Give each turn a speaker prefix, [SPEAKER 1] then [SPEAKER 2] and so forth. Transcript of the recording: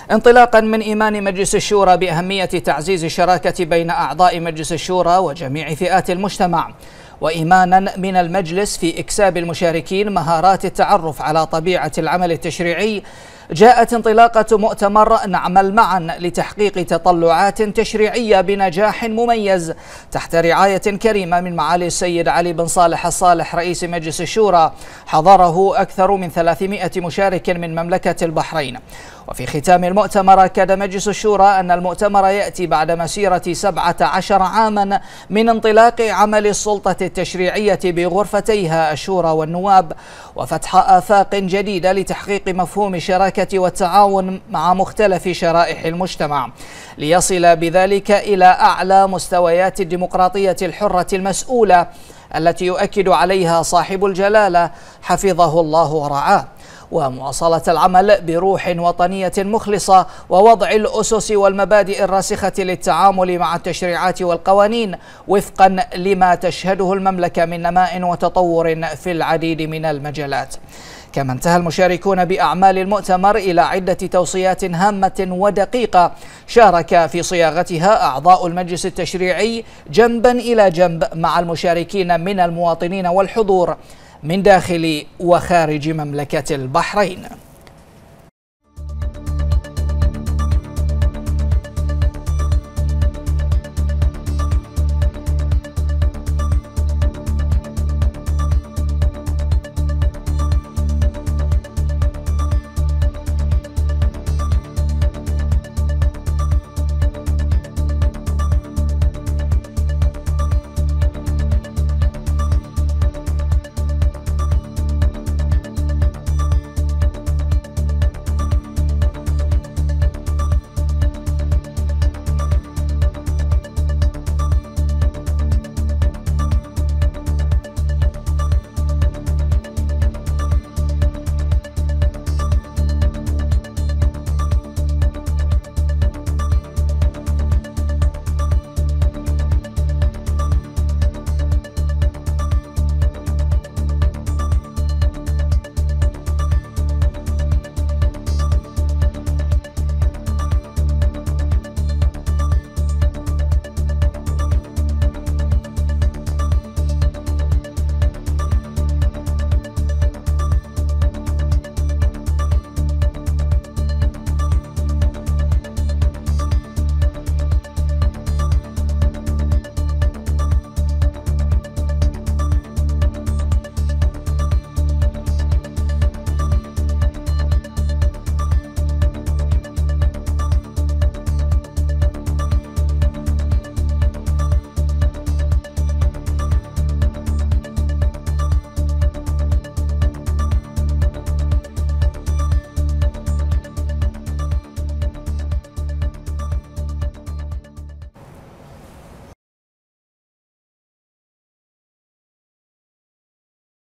[SPEAKER 1] انطلاقا من إيمان مجلس الشورى بأهمية تعزيز الشراكة بين أعضاء مجلس الشورى وجميع فئات المجتمع، وإيمانا من المجلس في إكساب المشاركين مهارات التعرف على طبيعة العمل التشريعي، جاءت انطلاقة مؤتمر نعمل معا لتحقيق تطلعات تشريعية بنجاح مميز تحت رعاية كريمة من معالي السيد علي بن صالح الصالح رئيس مجلس الشورى، حضره أكثر من 300 مشارك من مملكة البحرين. وفي ختام المؤتمر أكد مجلس الشورى أن المؤتمر يأتي بعد مسيرة 17 عاما من انطلاق عمل السلطة التشريعية بغرفتيها الشورى والنواب، وفتح آفاق جديدة لتحقيق مفهوم الشراكة والتعاون مع مختلف شرائح المجتمع، ليصل بذلك إلى أعلى مستويات الديمقراطية الحرة المسؤولة التي يؤكد عليها صاحب الجلالة حفظه الله ورعاه، ومواصلة العمل بروح وطنية مخلصة ووضع الأسس والمبادئ الراسخة للتعامل مع التشريعات والقوانين وفقا لما تشهده المملكة من نماء وتطور في العديد من المجالات. كما انتهى المشاركون بأعمال المؤتمر إلى عدة توصيات هامة ودقيقة شارك في صياغتها أعضاء المجلس التشريعي جنبا إلى جنب مع المشاركين من المواطنين والحضور من داخل وخارج مملكة البحرين.